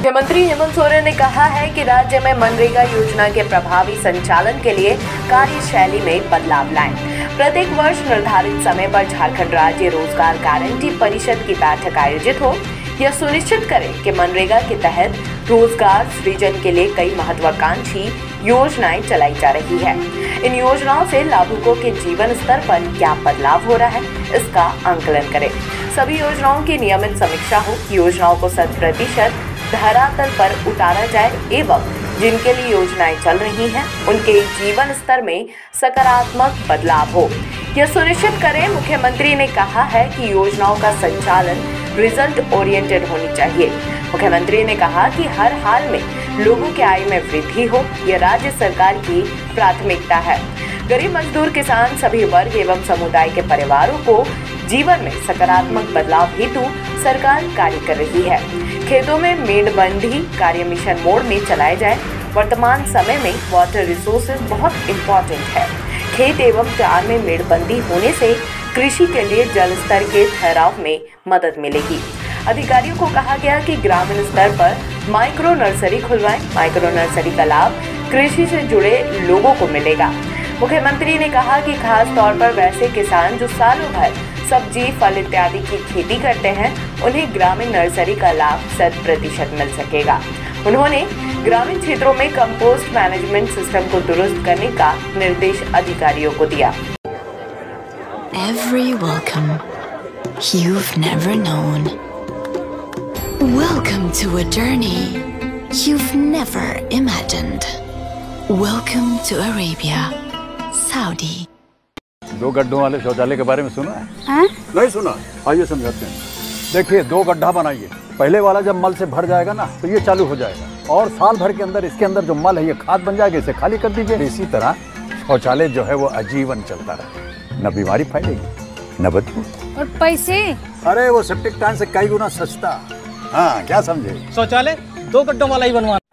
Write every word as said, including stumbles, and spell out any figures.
मुख्यमंत्री हेमंत सोरेन ने कहा है कि राज्य में मनरेगा योजना के प्रभावी संचालन के लिए कार्यशैली में बदलाव लाएं। प्रत्येक वर्ष निर्धारित समय पर झारखंड राज्य रोजगार गारंटी परिषद की बैठक आयोजित हो। यह सुनिश्चित करें कि मनरेगा के तहत रोजगार सृजन के लिए कई महत्वाकांक्षी योजनाएं चलाई जा रही है। इन योजनाओं से लाभुकों के जीवन स्तर पर क्या बदलाव हो रहा है, इसका आंकलन करें। सभी योजनाओं की नियमित समीक्षा हो, योजनाओं को शत प्रतिशत धरातल पर उतारा जाए एवं जिनके लिए योजनाएं चल रही हैं उनके जीवन स्तर में सकारात्मक बदलाव हो, यह सुनिश्चित करें। मुख्यमंत्री ने कहा है कि योजनाओं का संचालन रिजल्ट ओरिएंटेड होनी चाहिए। मुख्यमंत्री ने कहा कि हर हाल में लोगों के आय में वृद्धि हो, यह राज्य सरकार की प्राथमिकता है। गरीब, मजदूर, किसान, सभी वर्ग एवं समुदाय के परिवारों को जीवन में सकारात्मक बदलाव हेतु सरकार कार्य कर रही है। खेतों में मेड़बंदी कार्य मिशन मोड में चलाया जाए। वर्तमान समय में वाटर रिसोर्सेज बहुत इम्पोर्टेंट है। खेत एवं चार में मेड़बंदी होने से कृषि के लिए जल स्तर के ठहराव में मदद मिलेगी। अधिकारियों को कहा गया कि ग्रामीण स्तर पर माइक्रो नर्सरी खुलवाएं। माइक्रो नर्सरी का लाभ कृषि से जुड़े लोगों को मिलेगा। मुख्यमंत्री ने कहा कि खास तौर पर वैसे किसान जो सालों भर सब्जी, फल इत्यादि की खेती करते हैं, उन्हें ग्रामीण नर्सरी का लाभ शत प्रतिशत मिल सकेगा। उन्होंने ग्रामीण क्षेत्रों में कंपोस्ट मैनेजमेंट सिस्टम को दुरुस्त करने का निर्देश अधिकारियों को दिया। Every welcome you've never known. Welcome to a journey you've never imagined. Welcome to Arabia, Saudi. दो गड्ढों वाले शौचालय के बारे में सुना है? हाँ? नहीं सुना? आइए समझाते हैं। देखिए, दो गड्ढा बनाइए। पहले वाला जब मल से भर जाएगा ना तो ये चालू हो जाएगा और साल भर के अंदर इसके अंदर जो मल है ये खाद बन जाएगा, इसे खाली कर दीजिए। इसी तरह शौचालय जो है वो आजीवन चलता रहे, न बीमारी फैलेगी न बदबू। और पैसे? अरे वो सेप्टिक टैंक से कई गुना सस्ता। हाँ, क्या समझे? शौचालय दो गड्ढों वाला ही बनवा